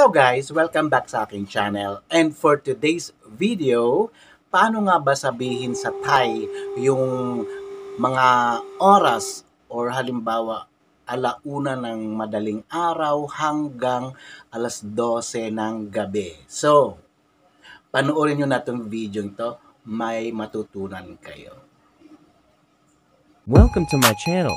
Hello guys! Welcome back sa aking channel. And for today's video, paano nga ba sabihin sa Thai yung mga oras or halimbawa alauna ng madaling araw hanggang alas 12 ng gabi. So, panoorin nyo na itong video ito, may matutunan kayo. Welcome to my channel.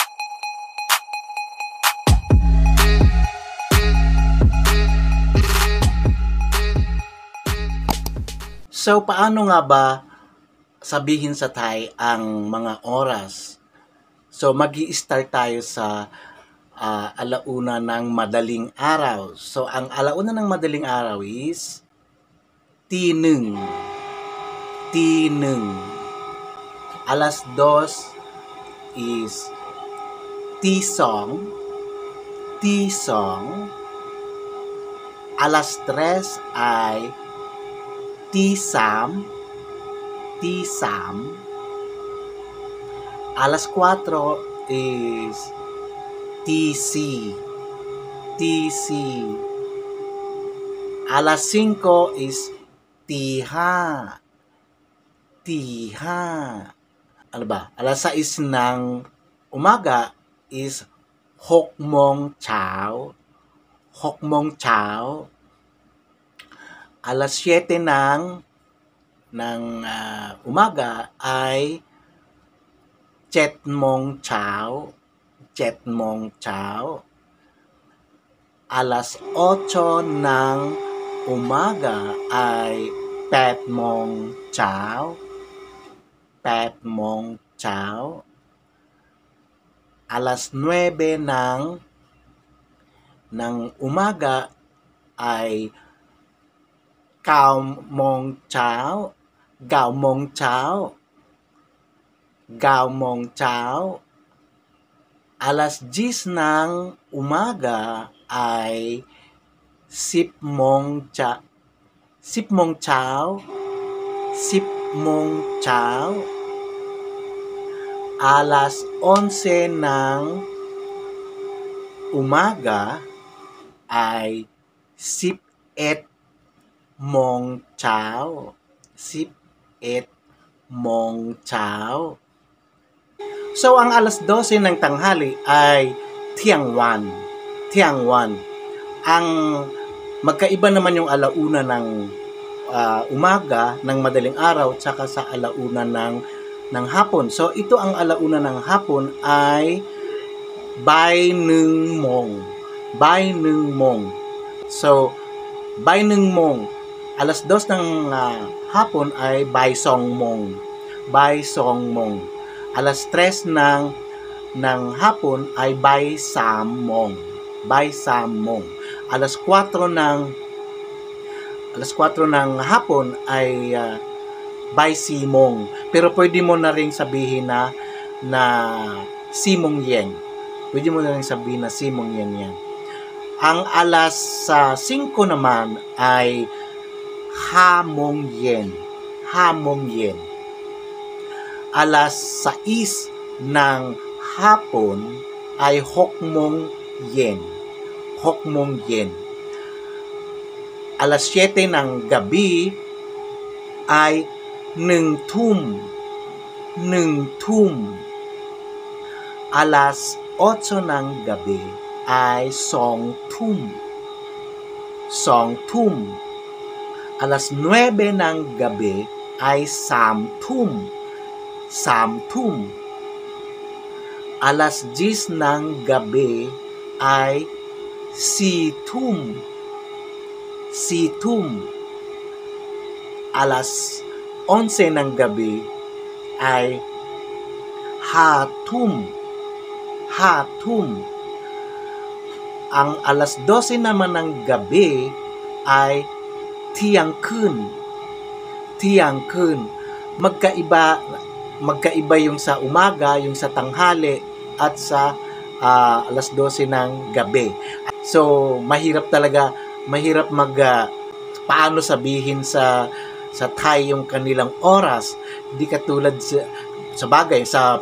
So, paano nga ba sabihin sa Thai ang mga oras? So, mag-i-start tayo sa alauna ng madaling araw. So, ang alauna ng madaling araw is T1. T1. Alas 2 is T2. T2. Alas 3 ay T3. T3. Alas 4 is TC. TC. Alas 5 is T5. T5. Ano ba? Alas 6 ng umaga is Hokmong Chow. Hokmong Chow. Alas 7 ng umaga ay Chetmong Chow. Chetmong Chow. Alas 8 ng umaga ay Petmong Chow. Petmong Chow. Alas 9 ng umaga ay Cao Mong Chow. Gao Mong Chow. Gao Mong Chow. Alas 10 ng umaga ay Sip Mong Chow. Sip Mong Chow. Sip Mong Chow. Alas 11 ng umaga ay Sip Et Mong Chow. Sip Et Mong Chow. So, ang alas 12 ng tanghali ay Tiangwan. Tiangwan. Ang magkaiba naman yung alauna ng umaga, ng madaling araw, tsaka sa alauna ng hapon. So, ito ang alauna ng hapon ay Bai Nung Mong. Bai Nung Mong. So, Bai Nung Mong. Alas 2 ng hapon ay Bai Song Mong. Bai Song Mong. Alas 3 ng hapon ay Bai Sam Mong. Bai Sam Mong. Alas 4 ng hapon ay Bai Si Mong. Pero pwede mo na ring sabihin na Si Mong Yen. Pwede mo na ring sabihin na Si Mong Yen yan. Ang alas 5 naman ay Ha Mong Yen. Ha Mong Yen. Alas 6 ng hapon ay Hok Mong Yen. Hok Mong Yen. Alas 7 ng gabi ay Nung Tum. Nung Tum. Alas 8 ng gabi ay Song Tum. Song Tum. Alas 9 ng gabi ay Sam Tum. Sam Tum. Alas 10 ng gabi ay Si Tum. Si Tum. Alas 11 ng gabi ay Ha Tum. Ha Tum. Ang alas 12 naman ng gabi ay Tiang Kun. Tiang Kun. Magkaiba yung sa umaga, yung sa tanghali, at sa alas 12 ng gabi. So, mahirap paano sabihin sa Thai yung kanilang oras. Di katulad sa bagay, sa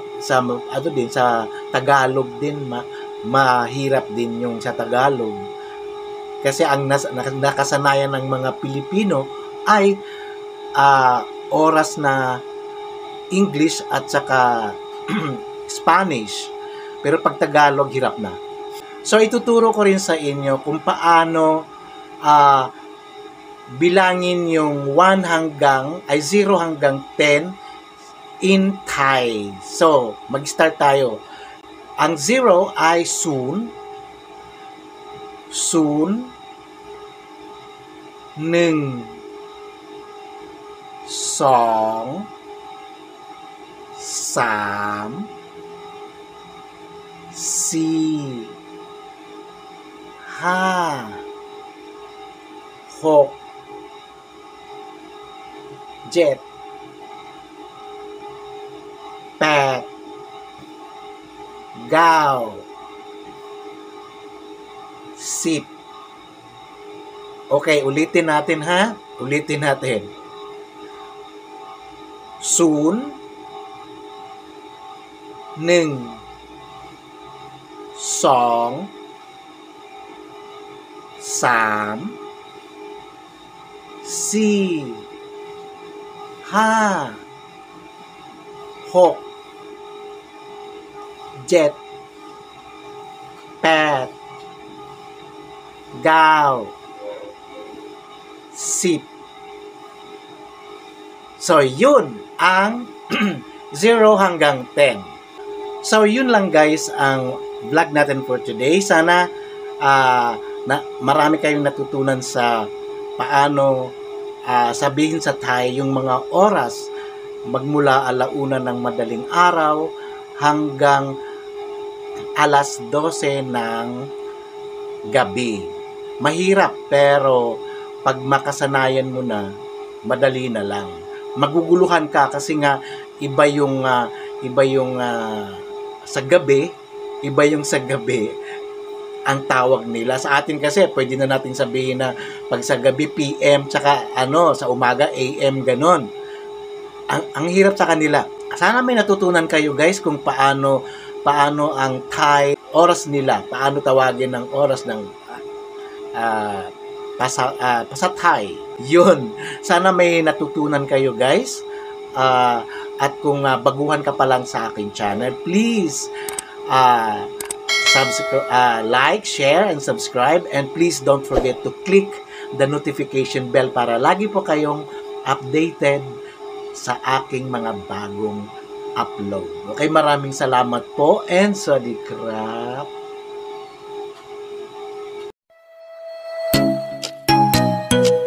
Tagalog din, mahirap din yung sa Tagalog. Kasi ang nakasanayan ng mga Pilipino ay oras na English at saka Spanish. Pero pag Tagalog, hirap na. So, ituturo ko rin sa inyo kung paano bilangin yung 0 hanggang 10 in Thai. So, mag-start tayo. Ang 0 ay soon, 1 2 3 4 5 6 7 8 9 10. Okay, ulitin natin ha. Ulitin natin. Soon, 1 2 3 4 5 6 7 8 9 10. So, yun ang 0 hanggang 10. So, yun lang guys ang vlog natin for today. Sana marami kayong natutunan sa paano sabihin sa Thai yung mga oras magmula 1:00 ng madaling araw hanggang 12:00 ng gabi. Mahirap pero pag makasanayan mo na, madali na lang. Maguguluhan ka kasi nga iba yung sa gabi, ang tawag nila. Sa atin kasi pwede na natin sabihin na pag sa gabi PM tsaka sa umaga AM ganon. Ang hirap sa kanila. Sana may natutunan kayo guys kung paano ang Thai oras nila, paano tawagin ang oras ng sa Thai. Yun. Sana may natutunan kayo guys. At kung baguhan ka pa lang sa aking channel, please like, share, and subscribe. And please don't forget to click the notification bell para lagi po kayong updated sa aking mga bagong upload. Okay, maraming salamat po and sawasdee krap.